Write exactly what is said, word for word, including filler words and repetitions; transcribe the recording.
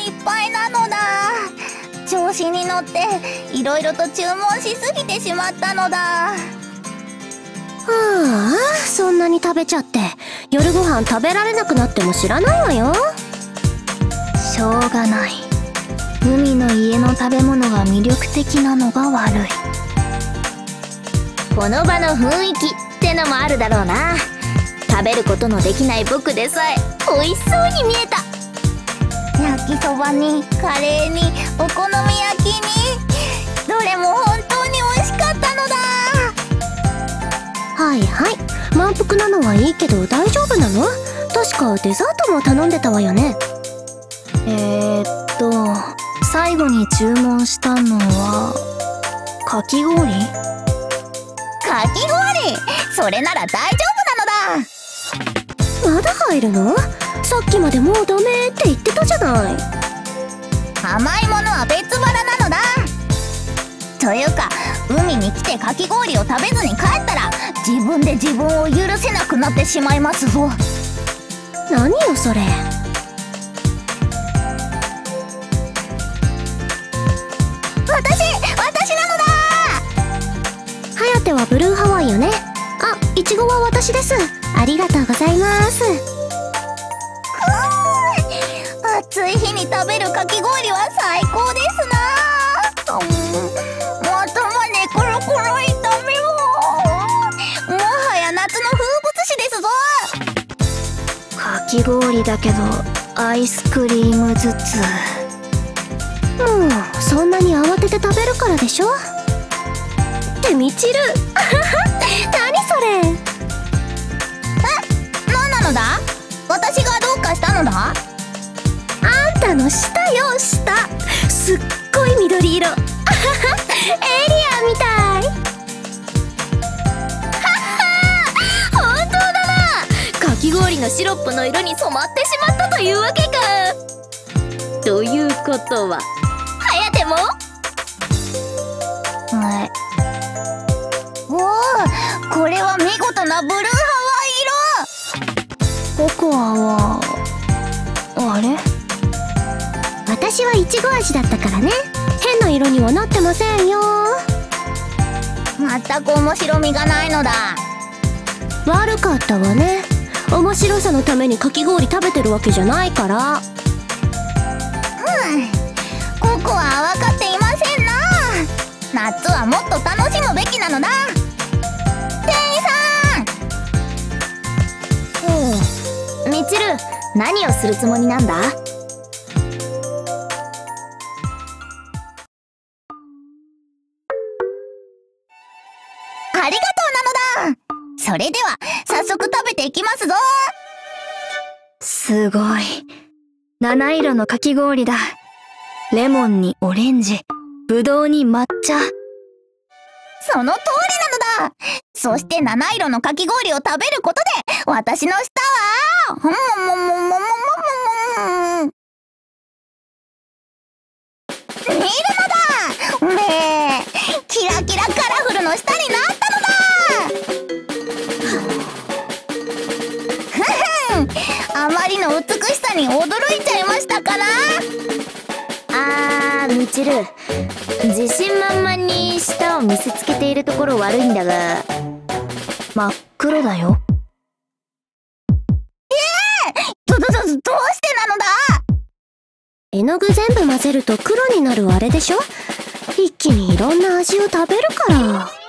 いっぱいなのだ。調子に乗っていろいろと注文しすぎてしまったのだ。 はあ、そんなに食べちゃって夜ご飯食べられなくなっても知らないわよ。 しょうがない。海の家の食べ物が魅力的なのが悪い。この場の雰囲気ってのもあるだろうな。食べることのできない僕でさえ美味しそうに見えた。焼きそばにカレーにお好み焼きに、どれも本当に美味しかったのだ。 はいはい、満腹なのはいいけど大丈夫なの？確かデザートも頼んでたわよね。 えーっと最後に注文したのはかき氷？かき氷？それなら大丈夫なのだ。 まだ入るの？さっきまでもうダメって言ってたじゃない。 甘いものは別腹なのだ。というか海に来てかき氷を食べずに帰ったら自分で自分を許せなくなってしまいますぞ。 何よそれ。 私私なのだ。 颯はブルーハワイよね。あ、いちごは私です。ありがとうございます。 暑い日に食べるかき氷は最高ですな。うん、頭ねコロコロ痛みも。もはや夏の風物詩ですぞ。かき氷だけどアイスクリームずつ。 もうそんなに慌てて食べるからでしょ。ってみちる何それ。え、 何なのだ。私がどうかしたのだ。 あんたの舌よ、舌。すっごい緑色エイリアンみたい。 はっはー、本当だな。かき氷のシロップの色に染まってしまったというわけか。ということは颯も？はい。おお、これは見事なブルーハワイ色。ココアはあれ？ 私はイチゴ味だったからね。変な色にはなってませんよ。 全く面白みがないのだ。 悪かったわね。面白さのためにかき氷食べてるわけじゃないから。 うん、ココアは分かっていませんな。夏はもっと楽しむべきなのだ。店員さん。うん、みちる、何をするつもりなんだ？ありがとうなのだ。それでは早速食べていきますぞ。すごい。七色のかき氷だ。レモンにオレンジ、ぶどうに抹茶。その通りなのだ。そして七色のかき氷を食べることで私の舌はほんももももももももも見るのだ。めー、キラキラカラフルの舌になったのだ。ふふん、あまりの美しさに驚いちゃいましたかな。あー、みちる、自信満々に舌を見せつけているところ悪いんだが、真っ黒だよ。ええー、どどどどうしてなのだ。 絵の具全部混ぜると黒になるあれでしょ。一気にいろんな味を食べるから。